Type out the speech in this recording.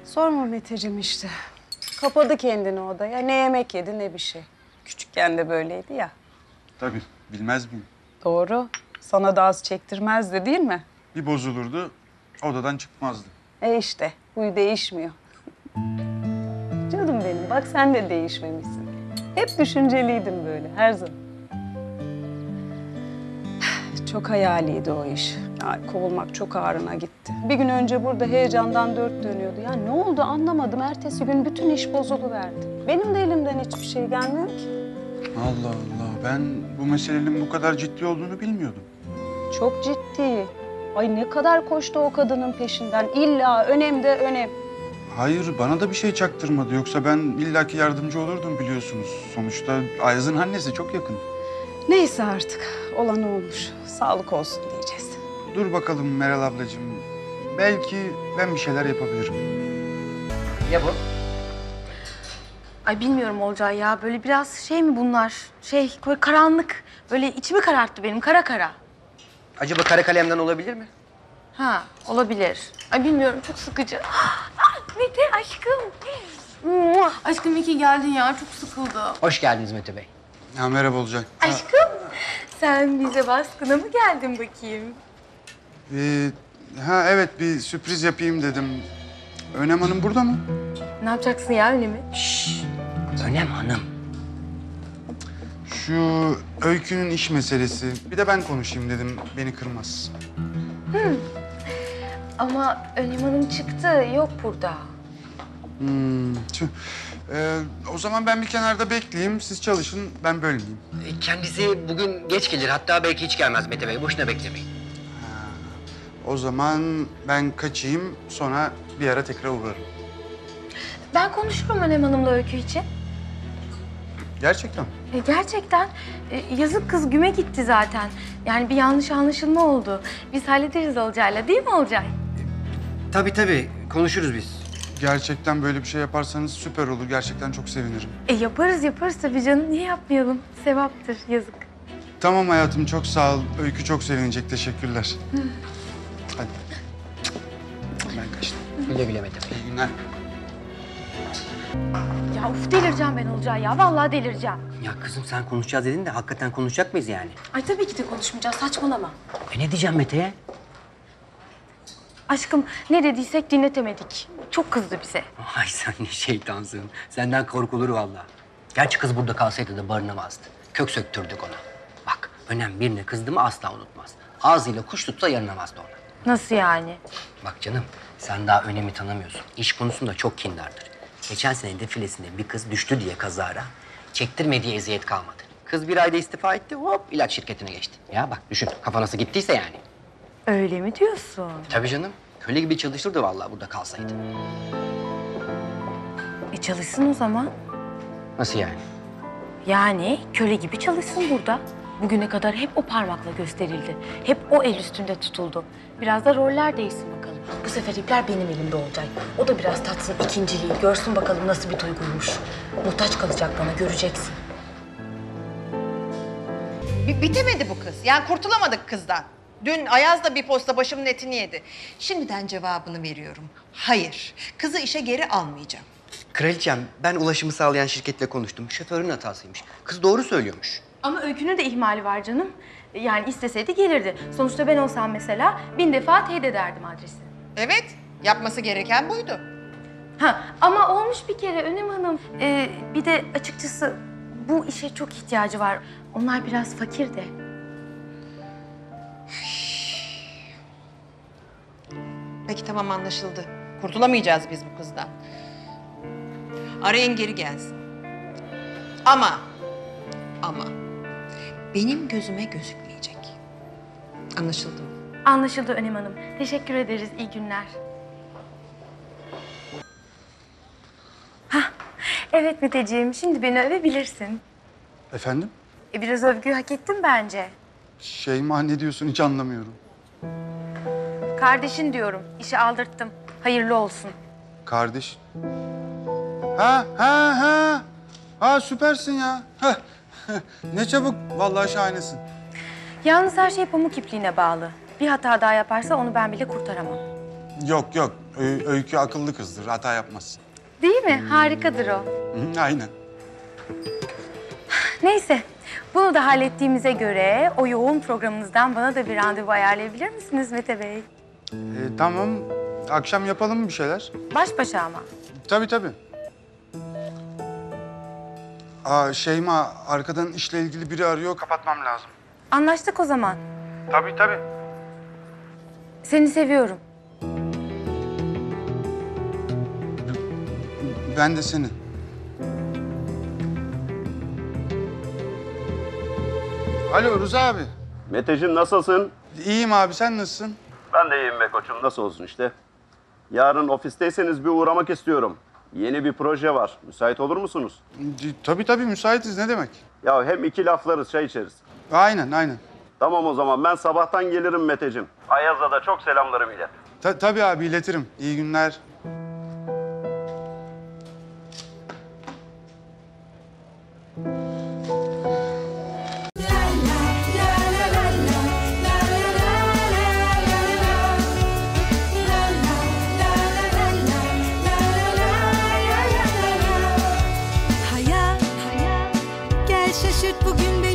Sorma Meteciğim işte. Kapadı kendini odaya. Ne yemek yedi ne bir şey. Küçükken de böyleydi ya. Tabii, bilmez miyim? Doğru. Sana da az çektirmezdi değil mi? Bir bozulurdu, odadan çıkmazdı. İşte huyu değişmiyor. Canım benim bak sen de değişmemişsin. Hep düşünceliydin böyle her zaman. Çok hayaliydi o iş. Ya, kovulmak çok ağrına gitti. Bir gün önce burada heyecandan dört dönüyordu. Ya ne oldu anlamadım. Ertesi gün bütün iş bozuluverdi. Benim de elimden hiçbir şey gelmiyor ki. Allah Allah, ben bu meselenin bu kadar ciddi olduğunu bilmiyordum. Çok ciddi. Ay ne kadar koştu o kadının peşinden. İlla önem de önem. Hayır, bana da bir şey çaktırmadı. Yoksa ben illaki yardımcı olurdum biliyorsunuz. Sonuçta Ayaz'ın annesi çok yakın. Neyse artık. Olan olmuş. Sağlık olsun diyeceğiz. Dur bakalım Meral ablacığım. Belki ben bir şeyler yapabilirim. Ya bu? Ay bilmiyorum Olcay ya. Böyle biraz şey mi bunlar? Böyle karanlık. Böyle içimi kararttı benim kara kara. Acaba kara kalemden olabilir mi? Ha olabilir. Ay bilmiyorum çok sıkıcı. Mete aşkım. Aşkım iyi ki geldin ya. Çok sıkıldı. Hoş geldiniz Mete Bey. Ya merhaba olacak. Aşkım sen bize baskına mı geldin bakayım? Evet, bir sürpriz yapayım dedim. Önem Hanım burada mı? Ne yapacaksın ya öyle mi? Önem Hanım. Şu Öykü'nün iş meselesi. Bir de ben konuşayım dedim, beni kırmaz. Ama Önem Hanım çıktı. Yok burada. Tüh. O zaman ben bir kenarda bekleyeyim, siz çalışın, ben bölmeyeyim. Kendisi bugün geç gelir. Hatta belki hiç gelmez Mete Bey. Boşuna beklemeyin. O zaman ben kaçayım, sonra bir ara tekrar uğrarım. Ben konuşurum Önem Hanım'la Öykü için. Gerçekten. Gerçekten yazık kız güme gitti zaten. Yani bir yanlış anlaşılma oldu. Biz hallederiz Olcay'la değil mi Olcay? Tabii konuşuruz biz. Gerçekten böyle bir şey yaparsanız süper olur. Gerçekten çok sevinirim. Yaparız tabii canım. Niye yapmayalım? Sevaptır, yazık. Tamam hayatım, çok sağ ol. Öykü çok sevinecek, teşekkürler. Hadi. Ben kaçtım. Güle güle Mete Bey. İyi günler. Ya uf delireceğim ben Olcay ya. Vallahi delireceğim. Ya kızım sen konuşacağız dedin de hakikaten konuşacak mıyız yani? Ay tabii ki de konuşmayacağız. Saçmalama. Ne diyeceğim Mete'ye? Aşkım ne dediysek dinletemedik. Çok kızdı bize. Ay sen ne şeytansın. Senden korkulur vallahi. Gerçi kız burada kalsaydı da barınamazdı. Kök söktürdük ona. Bak Önem birine kızdı mı asla unutmaz. Ağzıyla kuş tutsa yarınamazdı ona. Nasıl yani? Bak canım, sen daha Önem'i tanımıyorsun. İş konusunda çok kindardır. Geçen sene defilesinde bir kız düştü diye kazara, çektirmediği eziyet kalmadı. Kız bir ayda istifa etti, hop ilaç şirketine geçti. Ya bak düşün, kafa nasıl gittiyse yani. Öyle mi diyorsun? Tabii canım, köle gibi çalışırdı vallahi burada kalsaydı. Çalışsın o zaman. Nasıl yani? Yani köle gibi çalışsın burada. Bugüne kadar hep o parmakla gösterildi. Hep o el üstünde tutuldu. Biraz da roller değişsin bakalım. Bu sefer ipler benim elimde olacak. O da biraz tatsın ikinciliği. Görsün bakalım nasıl bir duyguymuş. Muhtaç kalacak bana, göreceksin. Bitemedi bu kız. Yani kurtulamadık kızdan. Dün Ayaz da bir posta başımın etini yedi. Şimdiden cevabını veriyorum. Hayır, kızı işe geri almayacağım. Kraliçem, ben ulaşımı sağlayan şirketle konuştum. Şoförün hatasıymış. Kız doğru söylüyormuş. Ama Öykü'nün de ihmali var canım. Yani isteseydi gelirdi. Sonuçta ben olsam mesela 1000 defa teyit ederdim adresi. Evet, yapması gereken buydu. Ama olmuş bir kere Önem Hanım. Bir de açıkçası bu işe çok ihtiyacı var. Onlar biraz fakir de. Peki tamam, anlaşıldı. Kurtulamayacağız biz bu kızdan. Arayın geri gelsin. Ama benim gözüme gözükmeyecek. Anlaşıldı mı? Anlaşıldı Önem Hanım. Teşekkür ederiz. İyi günler. Evet Meteciğim. Şimdi beni övebilirsin. Efendim? Biraz övgü hak ettim bence. Şeyma, ne diyorsun hiç anlamıyorum. Kardeşin diyorum. İşi aldırttım. Hayırlı olsun. Kardeş. Ha süpersin ya. Heh. Ne çabuk. Vallahi şahanesin. Yalnız her şey pamuk ipliğine bağlı. Bir hata daha yaparsa onu ben bile kurtaramam. Yok yok. Öykü akıllı kızdır. Hata yapmaz. Değil mi? Harikadır o. Hı, aynen. Neyse, bunu da hallettiğimize göre o yoğun programınızdan bana da bir randevu ayarlayabilir misiniz Mete Bey? Tamam. Akşam yapalım mı bir şeyler? Baş başa ama. Tabii tabii. Şeyma, arkadan işle ilgili biri arıyor. Kapatmam lazım. Anlaştık o zaman. Tabii tabii. Seni seviyorum. Ben de seni. Alo Rıza abi. Meteciğim nasılsın? İyiyim abi, sen nasılsın? Ben de iyiyim be koçum. Nasıl olsun işte. Yarın ofisteyseniz bir uğramak istiyorum. Yeni bir proje var. Müsait olur musunuz? Tabii tabii, müsaitiz. Ne demek? Ya hem iki laflarız, çay içeriz. Aynen aynen. Tamam o zaman ben sabahtan gelirim Meteciğim. Ayaz'a da çok selamlarımı ilet. Tabii abi, iletirim. İyi günler. Hayat, gel şaşırt bugün beni.